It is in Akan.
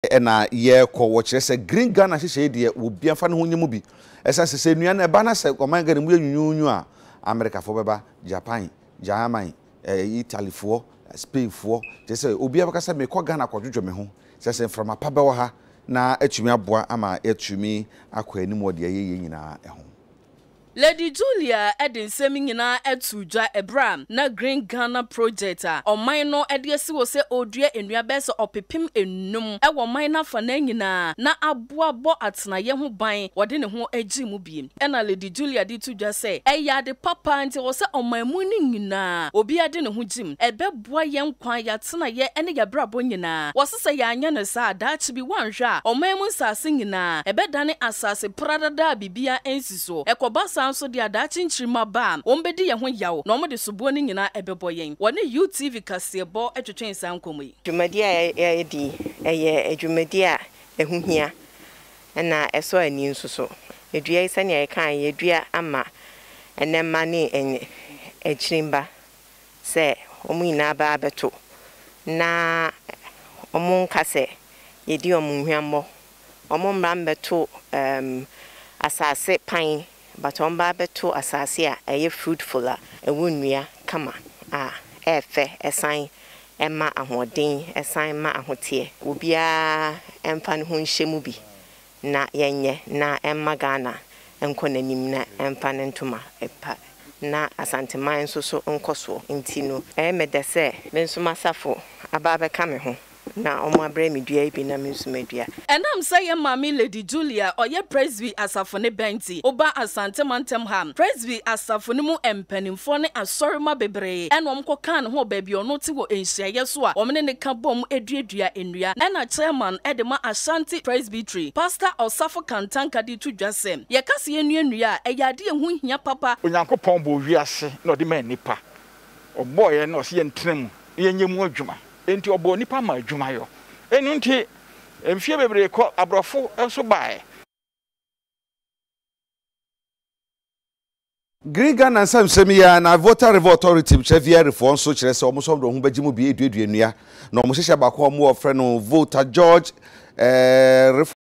na ye ko wo kire se Green Ghana hye de obi amfa ne ho nyemu bi esa se nua na ba na se oman Ghana mu nyunyu a America fo beba Japan Germany Italy fo Spain fo je se obi abaka se me ko Ghana kwadwodwo me ho se from apaba wo ha na atumi aboa ama atumi akwa anim wo de ye nyina ho. Lady Julia Edensem nyina etujwa Ebram na Green Ghana project a oman no edesi wo se odua enua be se opepim enum e wo man na fa na nyina na aboabo atenaye ho ban wode ne ho agi mu biem na Lady Julia di tujwa se eya de papa nti wo se oman mu ni nyina obi ade ne ho jim ebeboa ye nkwan ya tenaye ene ya brabo nyina wo se ya anya ne sa daachi bi wanhwa oman mu nsase nyina ebedane asase pradada bibia ensiso ekoba so dia da chinchirima ba ombedi ye ho yawo na omode subo ni nyina ebebo yen woni UTV kasebo etwetwen sankomo dwumadi a di eye dwumadi a ehuhia na eso ani nsuso edua isane ye kan ye dua ama enema ne echirimba se omu ina ba beto na omu nkase ye di omu hwammo omu mrambeto asase pan batomba beto asase a eye fruitful a ewunua kama a efe esan ema ahoden esan ma ahote obia emfa ne ho nhyemu bi na yenye na emma Ghana enkonanim na emfa ne ntoma epa na asanteman so nkoso ntino medese mensuma safo ababe kame ho na omo abrami dua ibi na mensumedua enam say mami Lady Julia oye presby asafo ne benti oba asante mantem ham presby asafo ne mu empanimfo ne asorema bebre enom kokan ho ba bi ono ti wo enhyiaye so a omne ne ka bom eduadua enua na chairman edema Ashanti Presbytery Pastor Osafo Kantanka di tudwasem ye kase enua eyade ehu hia papa onyankopon bo wiase na odi ma nipa oboye na ose ye ntrem ye nyemu adwuma enti obo nipa ma adwuma yo enu nti emfie bebre ko abrofo eso bae Green Ghana samsem ya na voter authority chevia reform so kire se omo so do ho bagimu bi eduadua nua na omo hyehyɛ ba ko omo ofre no voter George